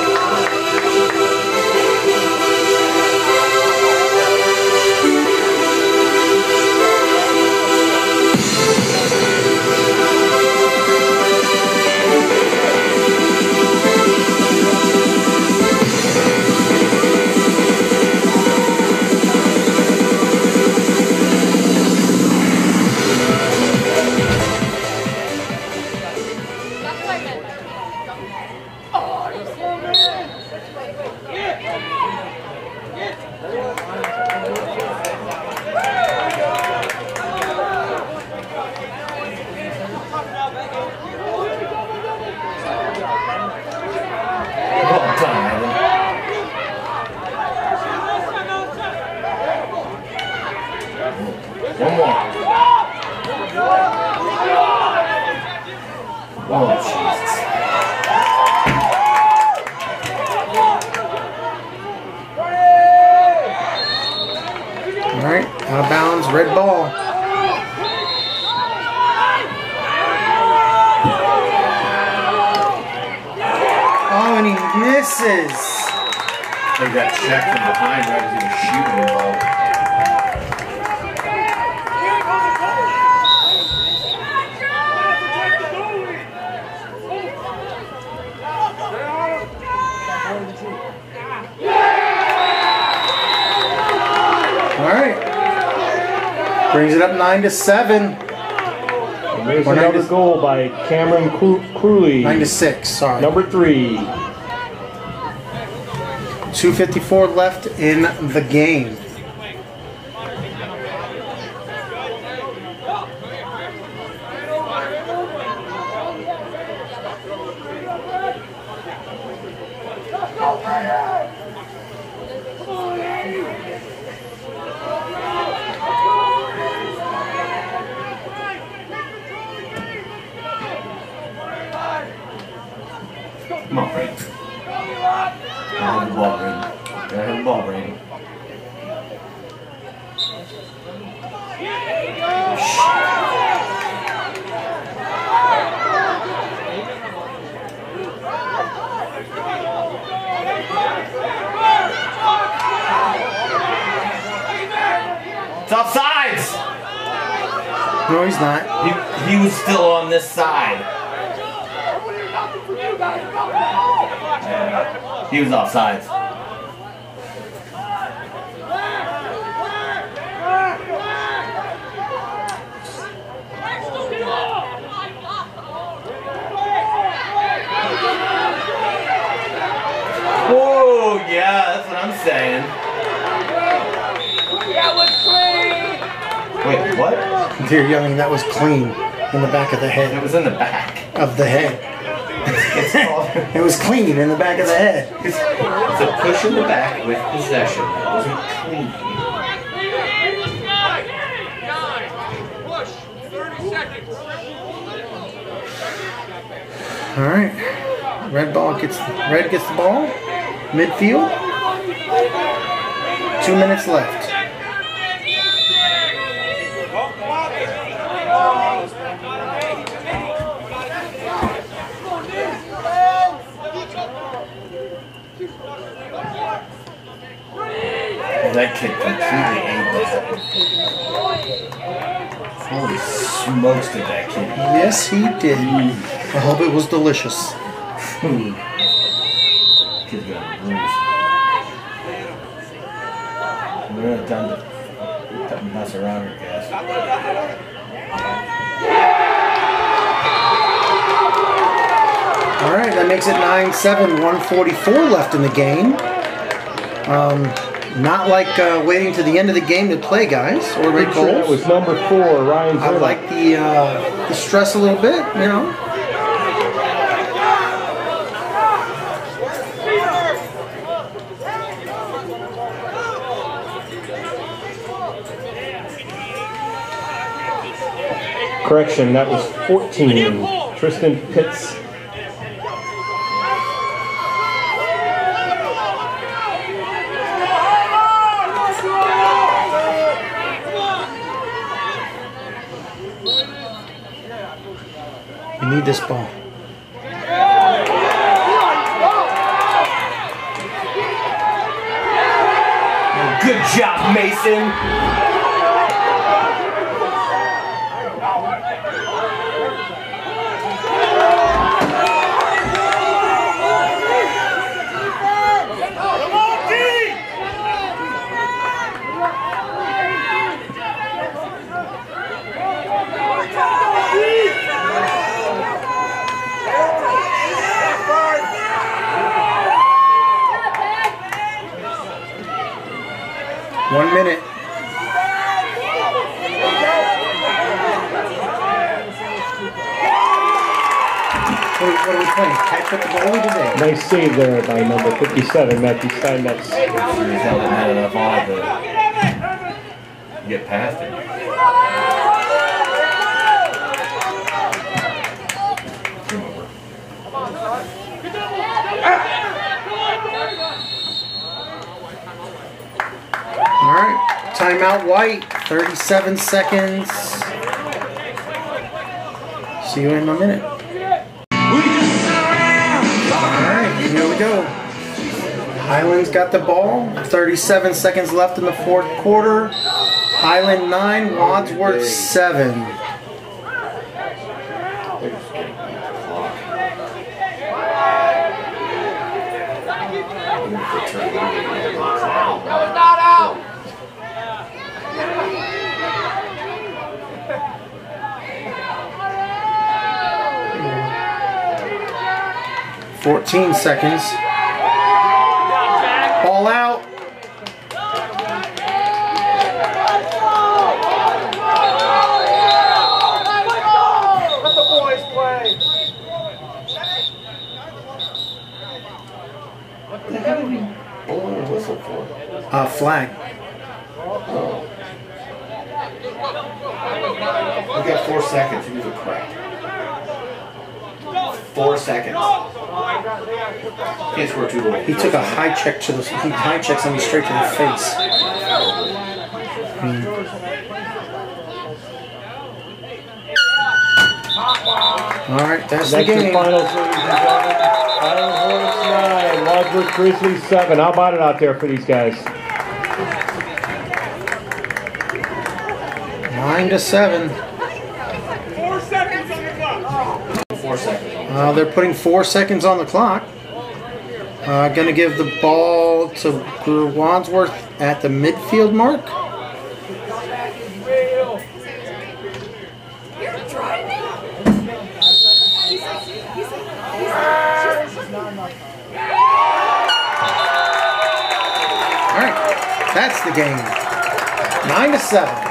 B: One more. Oh, Jesus.
C: All right, out of bounds, red ball. Oh, and he misses.
B: They got checked from behind right as he was shooting the ball.
C: All right. Brings it up nine to seven.
A: And there's
C: Or nine
A: another
C: to-
A: goal by Cameron Cru- Crewley.
C: Nine to six. Sorry.
A: Number three.
C: two fifty-four left in the game.
B: Come on, Brady. Gotta have the ball, Brady. Gotta have the ball, Brady. It's offsides!
C: No, he's not.
B: He, he was still on this side. He was offsides. Whoa, yeah, that's what I'm saying. Wait, what?
C: Dear youngling, that was clean in the back of the
B: It
C: head.
B: was in the back.
C: Of the head.
B: It's called,
C: It was clean in the back of the head.
B: it's a push in the back with possession. It wasn't clean.
E: Push. thirty seconds.
C: All right. Red ball gets red gets the ball. Midfield. Two minutes left.
B: That kid completely ate that. Holy smokes did that kid eat.
C: Yes, he did. I hope it was delicious.
B: Kid's got a bruise. We're not done to done to mess around here, guys.
C: All right, that makes it nine seven, one forty-four left in the game. Um, not like uh, waiting to the end of the game to play, guys, or red
A: Sure, that
C: goals.
A: was number four, Ryan
C: I
A: Zerla.
C: like the uh, the stress a little bit, you know.
A: Correction, that was fourteen. Tristan Pitts.
C: We need this ball.
B: Good job, Mason.
C: One minute. What are, what are we playing? Catch with the goalie today?
A: Nice save there by number fifty-seven, Matthew Steinmetz.
B: He's held it had enough on it to get past it.
C: All right. Timeout White. thirty-seven seconds. See you in a minute. Alright, here we go. Highland's got the ball. thirty-seven seconds left in the fourth quarter. Highland nine, Wadsworth seven. fourteen seconds. Ball out.
E: Let the boys play.
C: Uh, flag.
B: We got four seconds. He was a crack. Four seconds. Can't score two goals.
C: He took a high check to the he high checks somebody straight to the face. Hmm. All right, that's the
A: That's your
C: game.
A: finals, ladies and gentlemen. Highland Hornets nine, Wadsworth Grizzlies seven. How about it out there for these guys?
C: Nine to seven.
E: Four seconds on the clock.
B: Four seconds.
C: Uh, they're putting four seconds on the clock. Uh, gonna give the ball to Wadsworth at the midfield mark. All right, that's the game. Nine to seven.